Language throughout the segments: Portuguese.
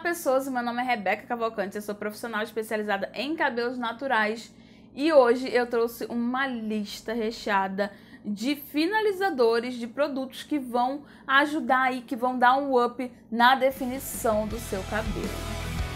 pessoas, meu nome é Rebeca Cavalcante, eu sou profissional especializada em cabelos naturais e hoje eu trouxe uma lista recheada de finalizadores, de produtos que vão ajudar aí, que vão dar um up na definição do seu cabelo.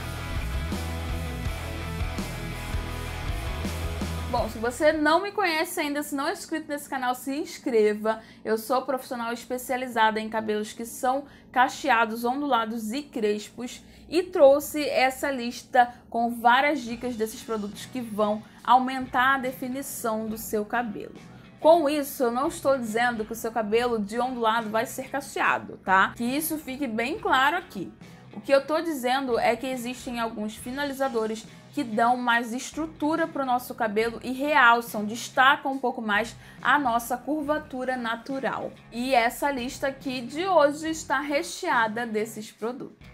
Bom, se você não me conhece ainda, se não é inscrito nesse canal, se inscreva. Eu sou profissional especializada em cabelos que são cacheados, ondulados e crespos e trouxe essa lista com várias dicas desses produtos que vão aumentar a definição do seu cabelo. Com isso, eu não estou dizendo que o seu cabelo de ondulado vai ser cacheado, tá? Que isso fique bem claro aqui. O que eu estou dizendo é que existem alguns finalizadores que dão mais estrutura para o nosso cabelo e realçam, destacam um pouco mais a nossa curvatura natural. E essa lista aqui de hoje está recheada desses produtos.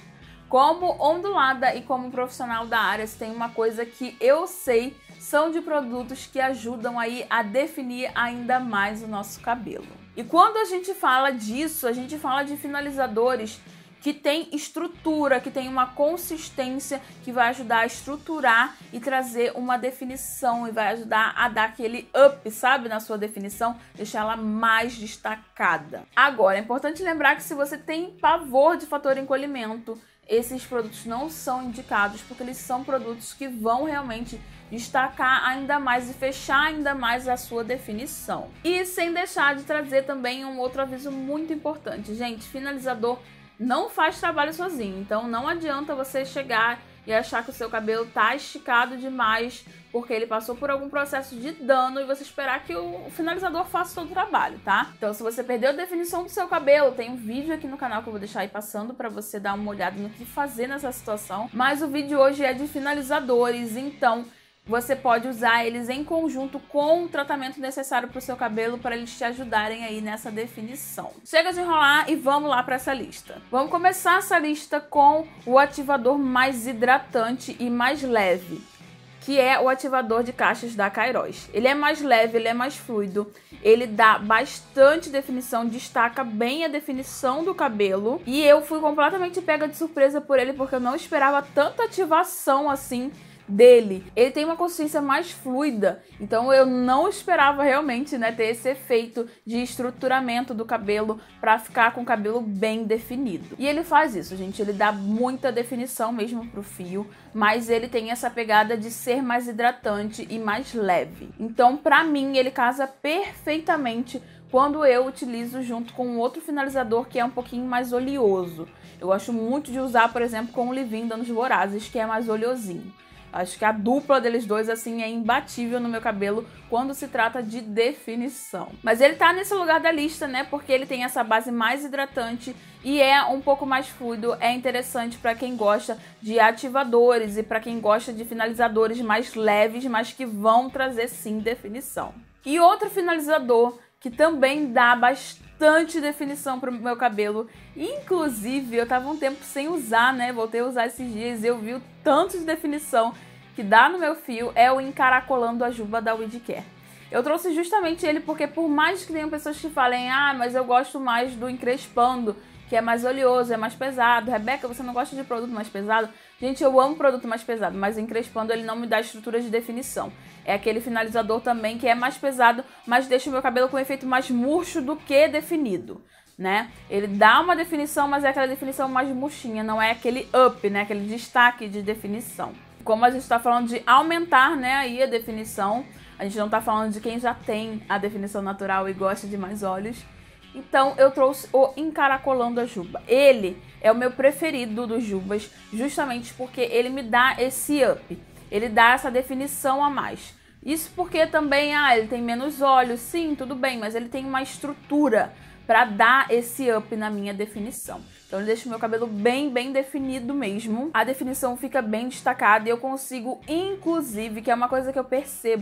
Como ondulada e como profissional da área, se tem uma coisa que eu sei, são de produtos que ajudam aí a definir ainda mais o nosso cabelo. E quando a gente fala disso, a gente fala de finalizadores que tem estrutura, que tem uma consistência, que vai ajudar a estruturar e trazer uma definição e vai ajudar a dar aquele up, sabe, na sua definição, deixar ela mais destacada. Agora, é importante lembrar que se você tem pavor de fator encolhimento, esses produtos não são indicados, porque eles são produtos que vão realmente destacar ainda mais e fechar ainda mais a sua definição. E sem deixar de trazer também um outro aviso muito importante. Gente, finalizador não faz trabalho sozinho, então não adianta você chegar e achar que o seu cabelo tá esticado demais porque ele passou por algum processo de dano e você esperar que o finalizador faça todo o trabalho, tá? Então se você perdeu a definição do seu cabelo, tem um vídeo aqui no canal que eu vou deixar aí passando pra você dar uma olhada no que fazer nessa situação, mas o vídeo hoje é de finalizadores, então você pode usar eles em conjunto com o tratamento necessário para o seu cabelo para eles te ajudarem aí nessa definição. Chega de enrolar e vamos lá para essa lista. Vamos começar essa lista com o ativador mais hidratante e mais leve, que é o ativador de cachos da Kairos. Ele é mais leve, ele é mais fluido, ele dá bastante definição, destaca bem a definição do cabelo. E eu fui completamente pega de surpresa por ele porque eu não esperava tanta ativação assim dele. Ele tem uma consistência mais fluida, então eu não esperava realmente, né, ter esse efeito de estruturamento do cabelo para ficar com o cabelo bem definido. E ele faz isso, gente, ele dá muita definição mesmo pro fio, mas ele tem essa pegada de ser mais hidratante e mais leve. Então, para mim, ele casa perfeitamente quando eu utilizo junto com um outro finalizador que é um pouquinho mais oleoso. Eu gosto muito de usar, por exemplo, com o Leave-In Danos Vorazes, que é mais oleosinho. Acho que a dupla deles dois, assim, é imbatível no meu cabelo quando se trata de definição. Mas ele tá nesse lugar da lista, né? Porque ele tem essa base mais hidratante e é um pouco mais fluido. É interessante para quem gosta de ativadores e para quem gosta de finalizadores mais leves, mas que vão trazer, sim, definição. E outro finalizador que também dá bastante definição para o meu cabelo. Inclusive, eu tava um tempo sem usar, né? Voltei a usar esses dias e eu vi o tanto de definição que dá no meu fio, é o Encaracolando a Juba da WeedCare. Eu trouxe justamente ele porque por mais que tenham pessoas que falem, ah, mas eu gosto mais do Encrespando, que é mais oleoso, é mais pesado. Rebeca, você não gosta de produto mais pesado? Gente, eu amo produto mais pesado, mas o Encrespando ele não me dá estrutura de definição. É aquele finalizador também que é mais pesado, mas deixa o meu cabelo com um efeito mais murcho do que definido, né? Ele dá uma definição, mas é aquela definição mais murchinha, não é aquele up, né? Aquele destaque de definição. Como a gente tá falando de aumentar, né, aí a definição, a gente não tá falando de quem já tem a definição natural e gosta de mais olhos. Então eu trouxe o Encaracolando a Juba. Ele é o meu preferido dos Jubas, justamente porque ele me dá esse up. Ele dá essa definição a mais. Isso porque também, ele tem menos olhos, sim, tudo bem, mas ele tem uma estrutura para dar esse up na minha definição. Então ele deixa o meu cabelo bem definido mesmo. A definição fica bem destacada e eu consigo, inclusive, que é uma coisa que eu percebo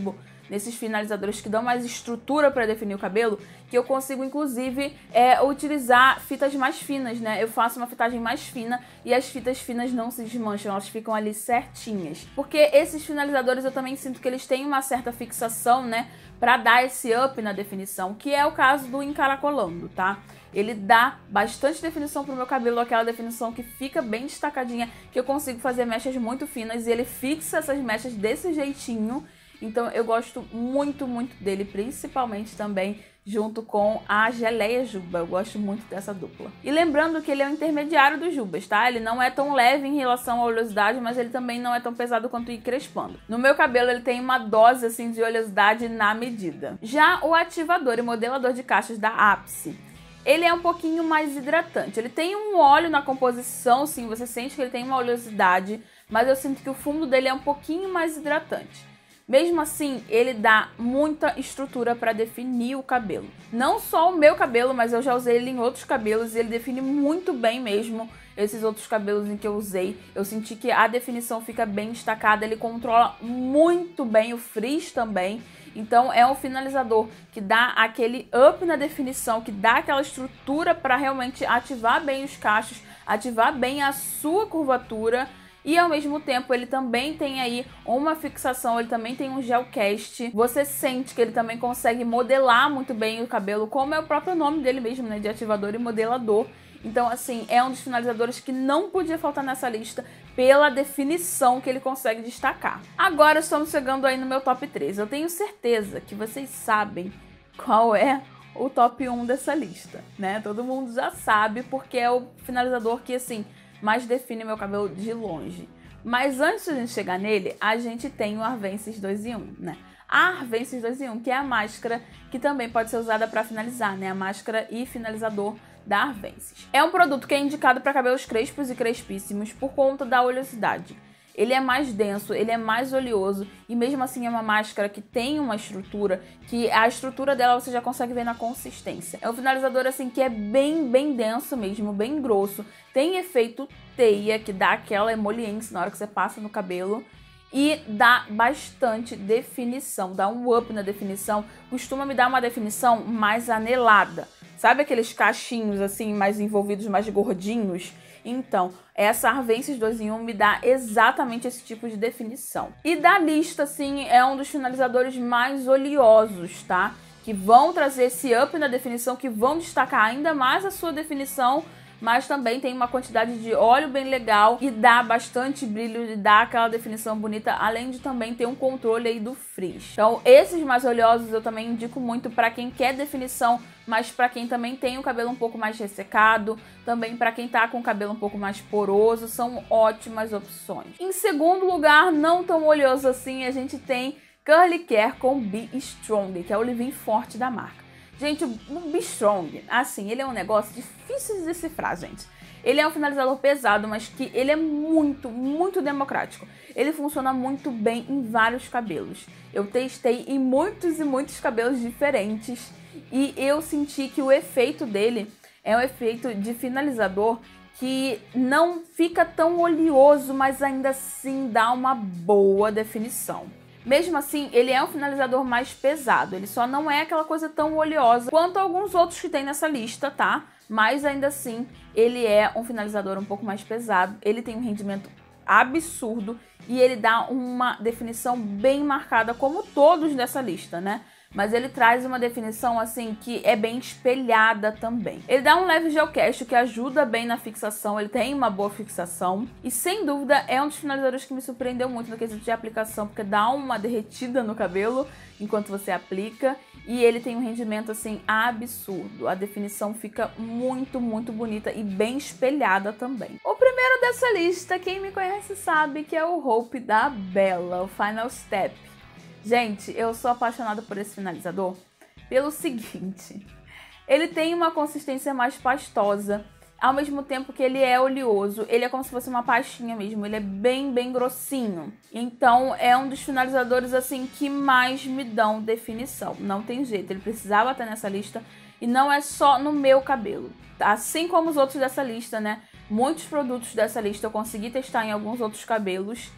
nesses finalizadores que dão mais estrutura para definir o cabelo, que eu consigo, inclusive, utilizar fitas mais finas, né? Eu faço uma fitagem mais fina e as fitas finas não se desmancham, elas ficam ali certinhas. Porque esses finalizadores eu também sinto que eles têm uma certa fixação, né? Pra dar esse up na definição, que é o caso do encaracolando, tá? Ele dá bastante definição pro meu cabelo, aquela definição que fica bem destacadinha, que eu consigo fazer mechas muito finas e ele fixa essas mechas desse jeitinho. Então eu gosto muito, muito dele, principalmente também junto com a geleia Juba. Eu gosto muito dessa dupla. E lembrando que ele é o intermediário dos Jubas, tá? Ele não é tão leve em relação à oleosidade, mas ele também não é tão pesado quanto ir crespando. No meu cabelo ele tem uma dose assim de oleosidade na medida. Já o ativador e modelador de cachos da Ápice, ele é um pouquinho mais hidratante. Ele tem um óleo na composição, sim, você sente que ele tem uma oleosidade, mas eu sinto que o fundo dele é um pouquinho mais hidratante. Mesmo assim, ele dá muita estrutura para definir o cabelo. Não só o meu cabelo, mas eu já usei ele em outros cabelos e ele define muito bem mesmo esses outros cabelos em que eu usei. Eu senti que a definição fica bem destacada, ele controla muito bem o frizz também. Então é um finalizador que dá aquele up na definição, que dá aquela estrutura para realmente ativar bem os cachos, ativar bem a sua curvatura. E ao mesmo tempo ele também tem aí uma fixação, ele também tem um gel cast. Você sente que ele também consegue modelar muito bem o cabelo, como é o próprio nome dele mesmo, né? De ativador e modelador. Então, assim, é um dos finalizadores que não podia faltar nessa lista pela definição que ele consegue destacar. Agora estamos chegando aí no meu top 3. Eu tenho certeza que vocês sabem qual é o top 1 dessa lista, né? Todo mundo já sabe porque é o finalizador que, assim, mais define meu cabelo de longe. Mas antes de a gente chegar nele, a gente tem o Arvensis 2 em 1, né? A Arvensis 2 em 1, que é a máscara que também pode ser usada para finalizar, né? A máscara e finalizador da Arvensis. É um produto que é indicado para cabelos crespos e crespíssimos por conta da oleosidade. Ele é mais denso, ele é mais oleoso e mesmo assim é uma máscara que tem uma estrutura, que a estrutura dela você já consegue ver na consistência. É um finalizador assim que é bem denso mesmo, bem grosso. Tem efeito teia, que dá aquela emoliência na hora que você passa no cabelo. E dá bastante definição, dá um up na definição. Costuma me dar uma definição mais anelada. Sabe aqueles cachinhos assim, mais envolvidos, mais gordinhos? Então, essa Arvensis 2 em 1 me dá exatamente esse tipo de definição. E da lista, assim, é um dos finalizadores mais oleosos, tá? Que vão trazer esse up na definição, que vão destacar ainda mais a sua definição, mas também tem uma quantidade de óleo bem legal e dá bastante brilho e dá aquela definição bonita, além de também ter um controle aí do frizz. Então, esses mais oleosos eu também indico muito para quem quer definição, mas para quem também tem o cabelo um pouco mais ressecado, também para quem tá com o cabelo um pouco mais poroso, são ótimas opções. Em segundo lugar, não tão oleoso assim, a gente tem Curly Care com Be Strong, que é o leave-in forte da marca. Gente, o Be Strong, assim, ele é um negócio difícil de decifrar, gente. Ele é um finalizador pesado, mas que ele é muito democrático. Ele funciona muito bem em vários cabelos. Eu testei em muitos e muitos cabelos diferentes e eu senti que o efeito dele é um efeito de finalizador que não fica tão oleoso, mas ainda assim dá uma boa definição. Mesmo assim, ele é um finalizador mais pesado, ele só não é aquela coisa tão oleosa quanto alguns outros que tem nessa lista, tá? Mas ainda assim, ele é um finalizador um pouco mais pesado, ele tem um rendimento absurdo e ele dá uma definição bem marcada, como todos dessa lista, né? Mas ele traz uma definição assim que é bem espelhada também. Ele dá um leve gel cast que ajuda bem na fixação, ele tem uma boa fixação e sem dúvida é um dos finalizadores que me surpreendeu muito no quesito de aplicação, porque dá uma derretida no cabelo enquanto você aplica e ele tem um rendimento assim absurdo. A definição fica muito bonita e bem espelhada também. O primeiro dessa lista, quem me conhece sabe que é o Hope da Bella, o Final Step. Gente, eu sou apaixonada por esse finalizador pelo seguinte, ele tem uma consistência mais pastosa, ao mesmo tempo que ele é oleoso, ele é como se fosse uma pastinha mesmo, ele é bem grossinho. Então é um dos finalizadores assim que mais me dão definição, não tem jeito, ele precisava estar nessa lista e não é só no meu cabelo. Assim como os outros dessa lista, né, muitos produtos dessa lista eu consegui testar em alguns outros cabelos.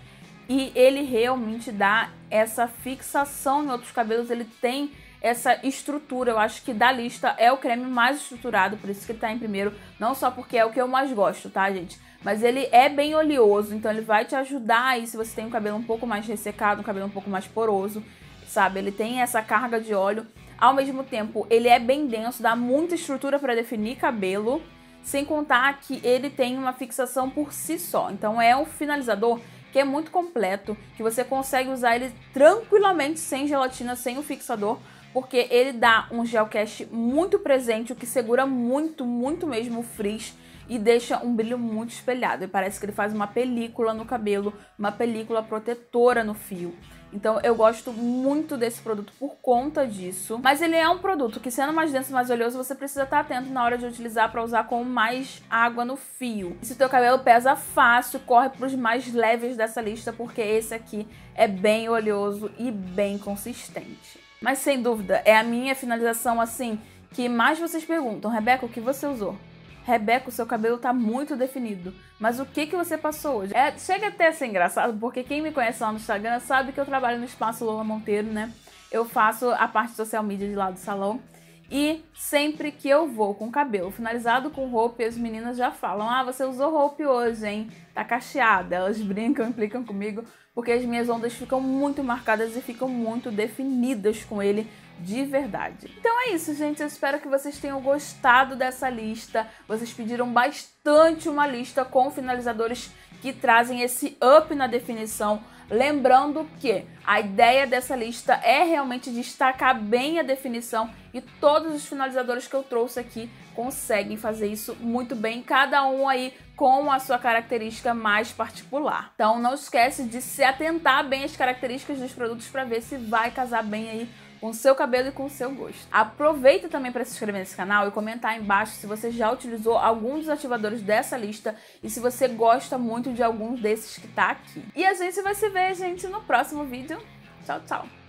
e ele realmente dá essa fixação em outros cabelos, ele tem essa estrutura. Eu acho que da lista é o creme mais estruturado, por isso que ele tá em primeiro, não só porque é o que eu mais gosto, tá, gente? Mas ele é bem oleoso, então ele vai te ajudar aí se você tem um cabelo um pouco mais ressecado, um cabelo um pouco mais poroso, sabe? Ele tem essa carga de óleo, ao mesmo tempo ele é bem denso, dá muita estrutura para definir cabelo, sem contar que ele tem uma fixação por si só. Então é um finalizador que é muito completo, que você consegue usar ele tranquilamente sem gelatina, sem o fixador, porque ele dá um gel cache muito presente, o que segura muito mesmo o frizz e deixa um brilho muito espelhado. E parece que ele faz uma película no cabelo, uma película protetora no fio. Então eu gosto muito desse produto por conta disso. Mas ele é um produto que, sendo mais denso e mais oleoso, você precisa estar atento na hora de utilizar para usar com mais água no fio. E se o teu cabelo pesa fácil, corre para os mais leves dessa lista, porque esse aqui é bem oleoso e bem consistente. Mas sem dúvida, é a minha finalização assim que mais vocês perguntam: Rebeca, o que você usou? Rebeca, o seu cabelo tá muito definido, mas o que você passou hoje? Chega até a ser engraçado, porque quem me conhece lá no Instagram sabe que eu trabalho no Espaço Lola Monteiro, né? Eu faço a parte social media de lá do salão. E sempre que eu vou com o cabelo finalizado com roupa, as meninas já falam: ah, você usou roupa hoje, hein? Tá cacheada. Elas brincam, implicam comigo, porque as minhas ondas ficam muito marcadas e ficam muito definidas com ele de verdade. Então é isso, gente. Eu espero que vocês tenham gostado dessa lista. Vocês pediram bastante uma lista com finalizadores que trazem esse up na definição. Lembrando que a ideia dessa lista é realmente destacar bem a definição, e todos os finalizadores que eu trouxe aqui conseguem fazer isso muito bem, cada um aí com a sua característica mais particular. Então não esquece de se atentar bem às características dos produtos para ver se vai casar bem aí com o seu cabelo e com o seu gosto. Aproveita também para se inscrever nesse canal e comentar aí embaixo se você já utilizou algum dos ativadores dessa lista e se você gosta muito de algum desses que tá aqui. E a gente vai se ver, gente, no próximo vídeo. Tchau, tchau!